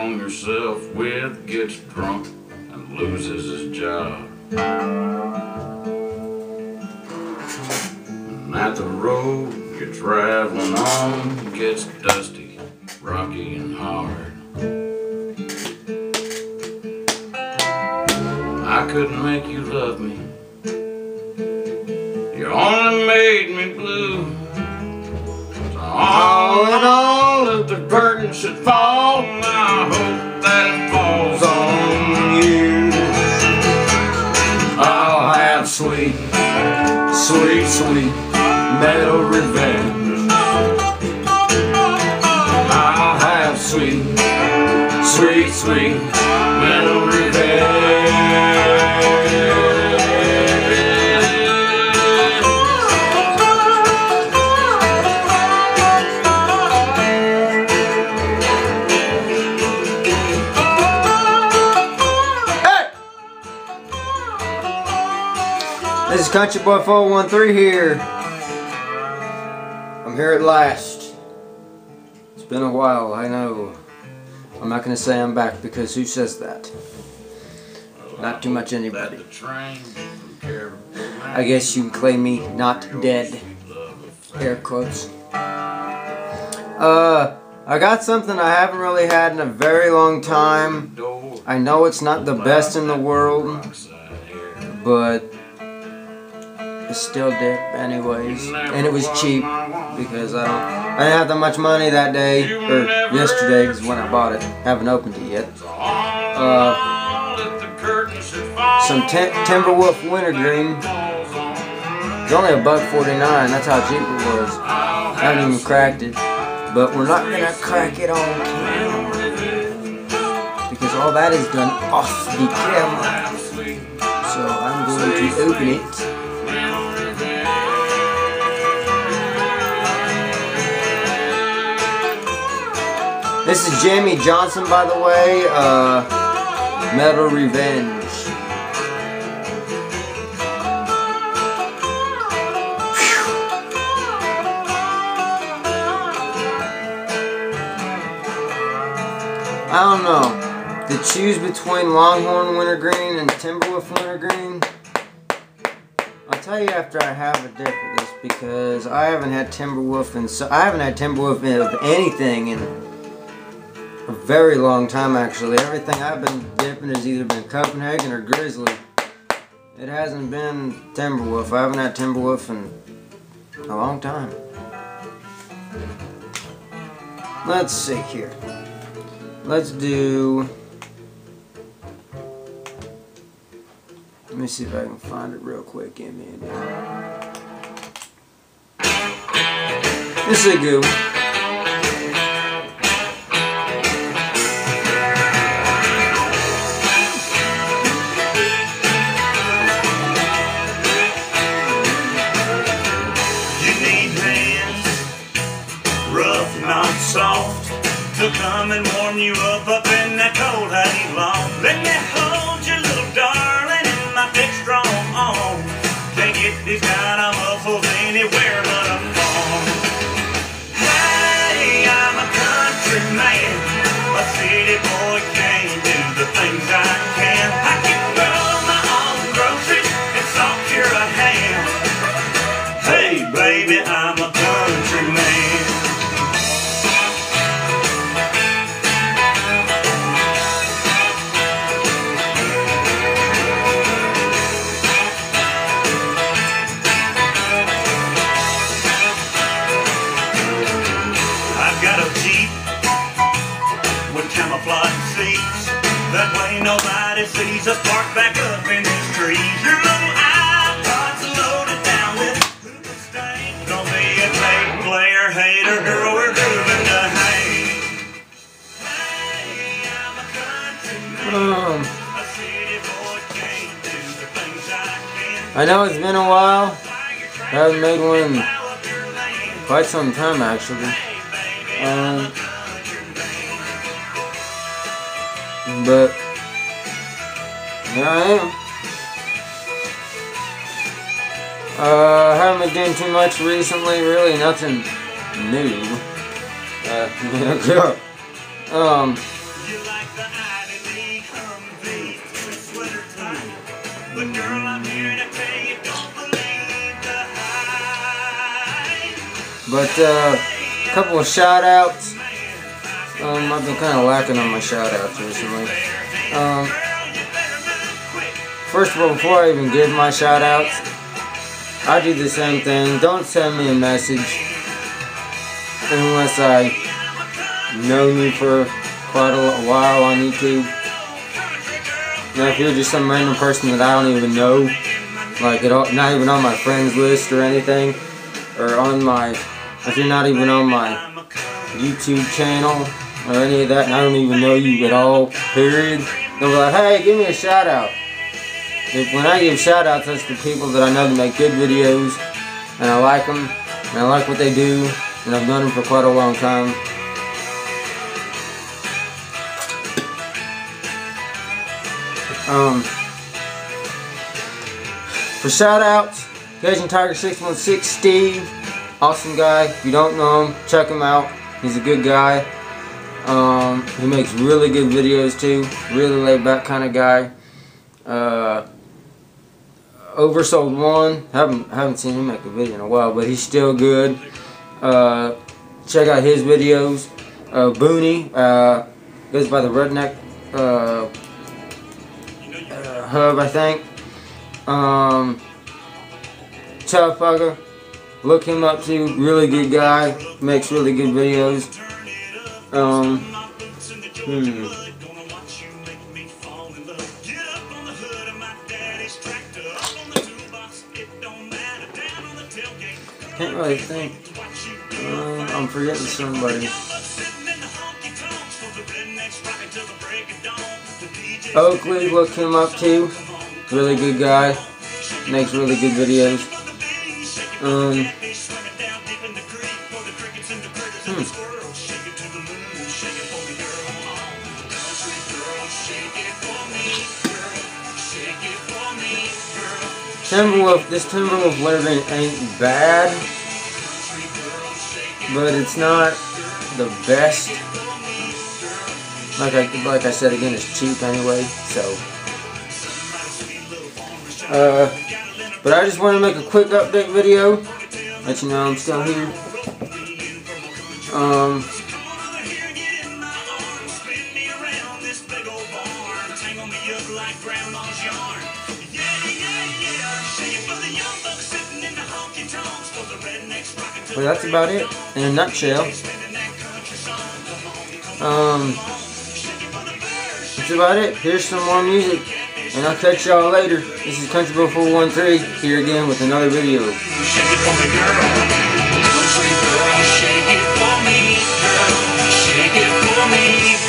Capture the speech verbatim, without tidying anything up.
hung yourself with gets drunk and loses his job. And that the road you're traveling on gets dusty, rocky and hard. I couldn't make you love me. You only made me blue. So all in all, if the curtain should fall, I hope that it falls on you. I'll have sweet, sweet, sweet metal revenge. I'll have sweet, sweet, sweet metal revenge. This is Country Boy four one three here. I'm here at last. It's been a while, I know. I'm not going to say I'm back because who says that? Not too much anybody. I guess you can claim me not dead. Air quotes. Uh, I got something I haven't really had in a very long time. I know it's not the best in the world, but it's still dip anyways, and it was cheap because I don't, I didn't have that much money that day, or yesterday is when I bought it. Haven't opened it yet. Uh, some Timberwolf wintergreen. It's only a buck forty-nine. That's how cheap it was. I haven't even cracked it, but we're not gonna crack it on camera because all that is done off the camera. So I'm going to open it. This is Jamie Johnson, by the way, uh, Metal Revenge. Whew. I don't know. To choose between Longhorn Wintergreen and Timberwolf Wintergreen, I'll tell you after I have a dip of this because I haven't had Timberwolf and so I haven't had Timberwolf of anything in a very long time actually. Everything I've been dipping has either been Copenhagen or Grizzly. It hasn't been Timberwolf. I haven't had Timberwolf in a long time. Let's see here. Let's do... Let me see if I can find it real quick. Give me a minute. This is a good one. Soft to come and warm you up up in that cold honey loft. Let me hold you, little darling, in my big strong arm. Can't get these kind of muscles anywhere but a farm. Hey, I'm a country man, a city boy can't do the things I can. I can grow my own groceries and salt your ham. Hey, baby, I'm a country man. That way nobody sees us parked back up in these trees. Your little iPod's loaded down with hoopin' stank. Don't be a tape player hater, girl, we're grooving to hang. Hey, I'm a country man. A city boy can't do the things I can. I know it's been a while. I haven't made one in quite some time actually. Um, But here I am. Uh, haven't been doing too much recently. Really, nothing new. Uh, um, But uh, a couple of shout outs. Um, I've been kind of lacking on my shout outs recently. Um, first of all, before I even give my shout outs, I do the same thing. Don't send me a message unless I know you for quite a while on YouTube. Now, if you're just some random person that I don't even know, like at all, not even on my friends list or anything, or on my, if you're not even on my YouTube channel or any of that, and I don't even know you at all, period, they'll be like, hey, give me a shout out. If, when I give shout outs, that's to people that I know that make good videos, and I like them, and I like what they do, and I've done them for quite a long time. Um, for shout outs, Cajun Tiger six one six Steve, awesome guy. If you don't know him, check him out. He's a good guy. Um, he makes really good videos too. Really laid back kind of guy. Uh, Oversold one, haven't haven't seen him make a video in a while, but he's still good. Uh, check out his videos. Uh, Booney uh, goes by the Redneck uh, uh, Hub, I think. Um, Chowfugger, look him up too. Really good guy, makes really good videos. Um, hmm. Can't really think. Um, I'm forgetting somebody. Oakley, look him up too. Really good guy. Makes really good videos. Um, hmm. Timberwolf, this Timberwolf wintergreen ain't bad, but it's not the best. Like I like I said again, it's cheap anyway. So, uh, but I just want to make a quick update video, let you know I'm still here. Um. Well, that's about it in a nutshell. Um, that's about it. Here's some more music, and I'll catch y'all later. This is Country Boy four one three here again with another video. Shake it for me, girl. Country girl, shake it for me, girl. Shake it for me,